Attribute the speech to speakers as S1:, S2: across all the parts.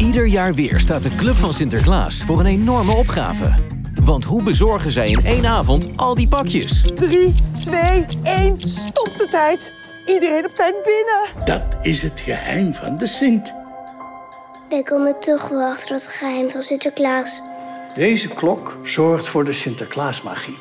S1: Ieder jaar weer staat de Club van Sinterklaas voor een enorme opgave. Want hoe bezorgen zij in één avond al die pakjes?
S2: 3, 2, 1, stop de tijd. Iedereen op tijd binnen.
S3: Dat is het geheim van de Sint.
S4: Wij komen toch wel achter het geheim van Sinterklaas.
S3: Deze klok zorgt voor de Sinterklaasmagie.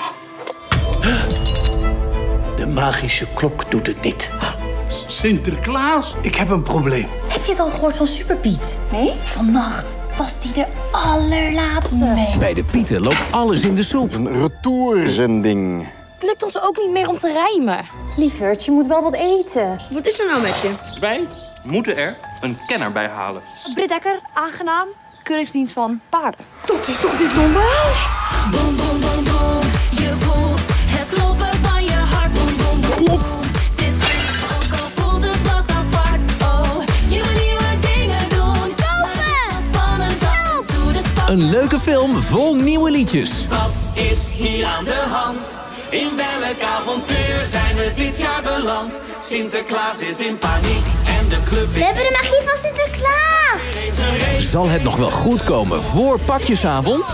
S3: De magische klok doet het niet. Sinterklaas, ik heb een probleem.
S5: Heb je het al gehoord van Super Piet? Nee? Vannacht was die de allerlaatste. Nee.
S1: Bij de Pieten loopt alles in de soep.
S6: Een retourzending.
S5: Het lukt ons ook niet meer om te rijmen. Lieverd, je moet wel wat eten.
S7: Wat is er nou met je?
S8: Wij moeten er een kenner bij halen.
S5: Britt Dekker, aangenaam. Keuringsdienst van paarden.
S2: Dat is toch niet normaal?
S9: Boom, boom, boom, boom. Je voelt het kloppen van je hart. Boom, boom, boom. Het is ook al voelt het wat apart. Oh, nieuwe dingen doen. Kopen! Spannend af en toe de spannend.
S1: Een leuke film vol nieuwe liedjes.
S9: Wat is hier aan de hand? In welk avontuur zijn we dit jaar beland? Sinterklaas is in paniek en de club is...
S4: We hebben de magie van Sinterklaas.
S1: Zal het nog wel goed komen voor pakjesavond?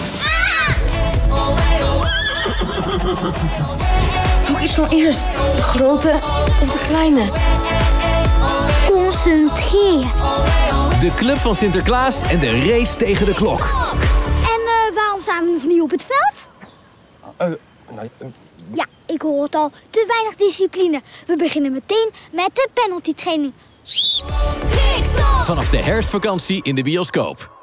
S5: Hoe is nou eerst? De grote of de kleine?
S4: Concentreer.
S1: De Club van Sinterklaas en de race tegen de klok.
S4: En waarom staan we nog niet op het veld? Ja, ik hoor het al. Te weinig discipline. We beginnen meteen met de penalty training.
S1: Vanaf de herfstvakantie in de bioscoop.